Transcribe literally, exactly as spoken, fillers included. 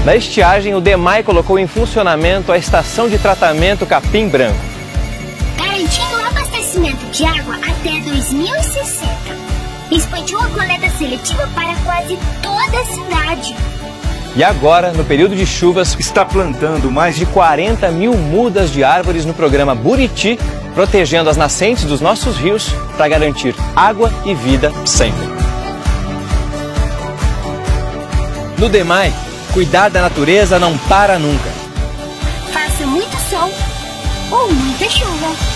Na estiagem, o DEMAI colocou em funcionamento a estação de tratamento Capim Branco, garantindo o abastecimento de água até dois mil e sessenta. Expandiu a coleta seletiva para quase toda a cidade. E agora, no período de chuvas, está plantando mais de quarenta mil mudas de árvores no programa Buriti, protegendo as nascentes dos nossos rios para garantir água e vida sempre. No DEMAI, cuidar da natureza não para nunca. Faça muito sol ou muita chuva.